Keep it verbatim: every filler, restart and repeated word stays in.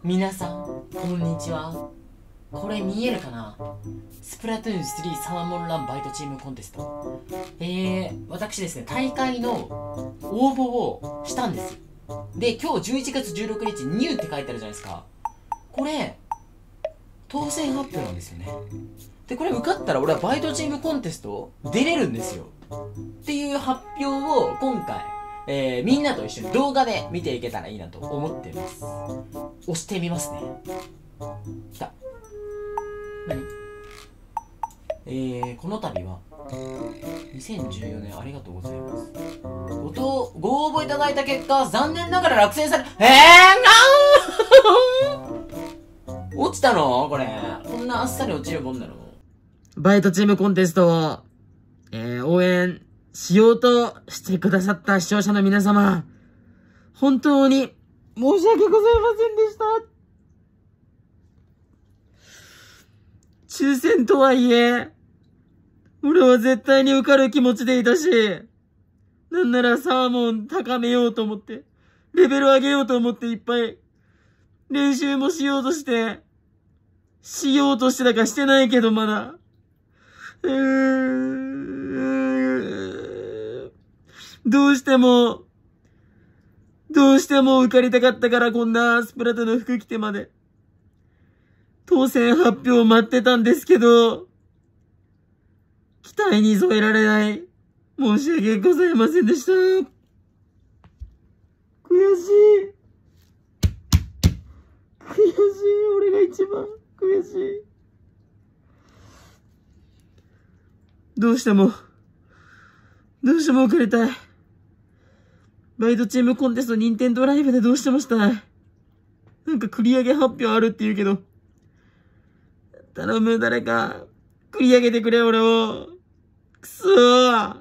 皆さん、こんにちは。これ見えるかな？スプラトゥーンスリーサーモンランバイトチームコンテスト。えー、私ですね、大会の応募をしたんですよ。で、今日じゅういちがつじゅうろくにち、ニューって書いてあるじゃないですか。これ、当選発表なんですよね。で、これ受かったら俺はバイトチームコンテスト出れるんですよ。っていう発表を今回、えー、みんなと一緒に動画で見ていけたらいいなと思っています。押してみますね。来た。何？えー、この度はにせんじゅうよねんありがとうございます。ごとご応募いただいた結果、残念ながら落選され、えー、なん落ちたのこれ。こんなあっさり落ちるもんなの？バイトチームコンテストを、えー、応援しようとしてくださった視聴者の皆様、本当に申し訳ございませんでした。抽選とはいえ、俺は絶対に受かる気持ちでいたし、なんならサーモン高めようと思って、レベル上げようと思っていっぱい練習もしようとして、しようとしてたかしてないけどまだ。うーん、どうしても、どうしても受かりたかったからこんなスプラトの服着てまで、当選発表を待ってたんですけど、期待に添えられない。申し訳ございませんでした。悔しい。悔しい。俺が一番悔しい。どうしても、どうしても受かりたい。バイトチームコンテスト任天堂ライブでどうしてもしたい。なんか繰り上げ発表あるって言うけど、頼む誰か、繰り上げてくれ俺を。くそー。